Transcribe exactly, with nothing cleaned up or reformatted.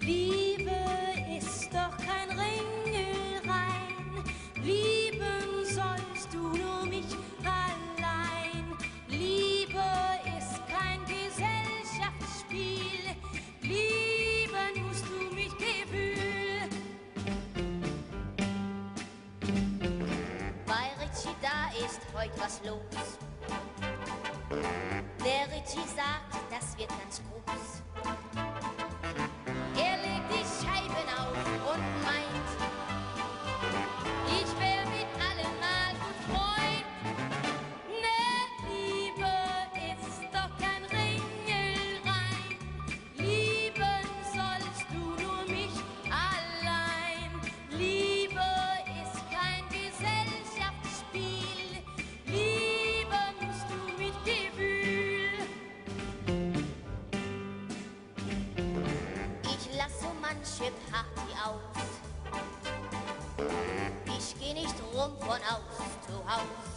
Liebe ist doch kein Ringelrein, lieben sollst du nur mich allein. Liebe ist kein Gesellschaftsspiel, lieben musst du mit Gefühl. Bei Ritchie, da ist heut was los. Der Ritchie sagt, das wird ganz groß. Er legt die Scheiben auf und meint, ich wär mit allen mal gut Freund. Ne, Liebe ist doch kein Ringelrein, lieben sollst du nur mich allein. Liebe ist kein Gesellschaftsspiel, Liebe musst du mit Gefühl. Ich lass so manche Party aus, ich geh nicht rum von Haus zu Haus.